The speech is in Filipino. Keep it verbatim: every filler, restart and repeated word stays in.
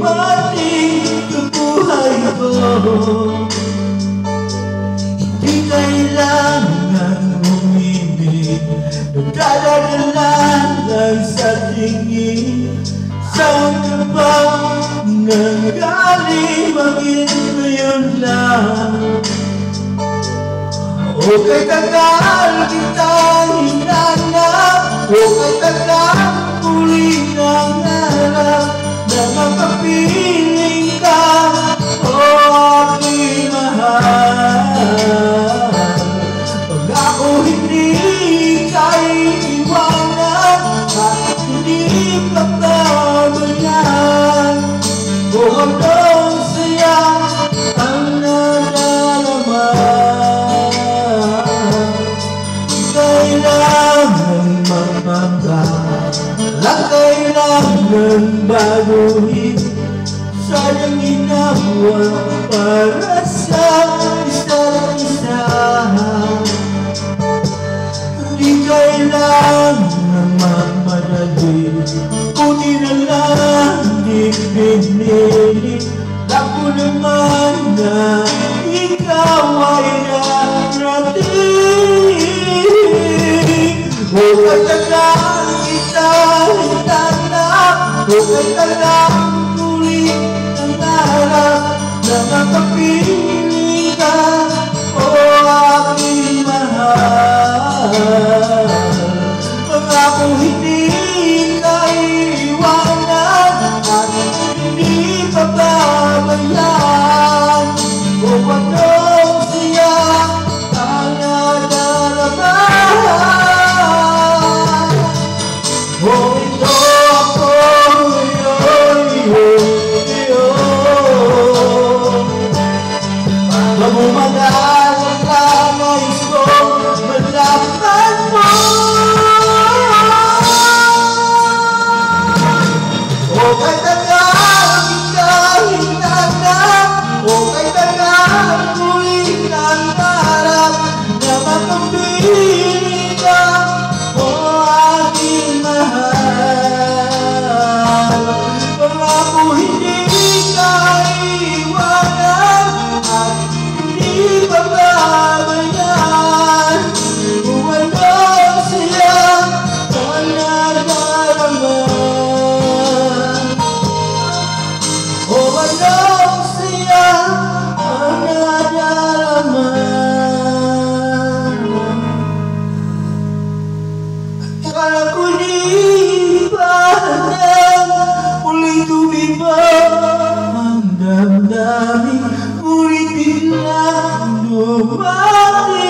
dumating sa buhay ko. Hindi kailangan umibig, nagdadala lang sa tingin. Saan ka ba nanggaling? Bakit ngayon lang? Okay tagal kitang hinanap, okay tagal muli nang harap, na makapiling ka, o aking mahal. Pag ako hindi ka iiwanan, at hindi ka babayan, o hanggang saya ang nadalaman. Kailangan magmangga, lang kailangan baguhin. Sayang ginawa para sa isa't isa. Hindi kailangan magmadali, kunin na lang di pinili. Ako naman na ikaw ay narating. Okay tagal kita hinanap, okay tagal muli ang harap, na makapili ka, o aking mahal. Pangako hindi ka iiwanan, at hindi pa babayan, o anong siya ang nadalaman. Oh, ito ako ngayon, mamumagal ang nais ko, malaman mo. Okay tagal kita hinanap, okay tagal muli ang harap, na makapili ka, o aking mahal. Pangako hindi ka iiwanan, at hindi babayan, kung ano siya ang nadalaman. O ano siya ang nadalaman. Akala ko di ba hanggang muli tumibag ang damdamin, ngunit biglang dumating.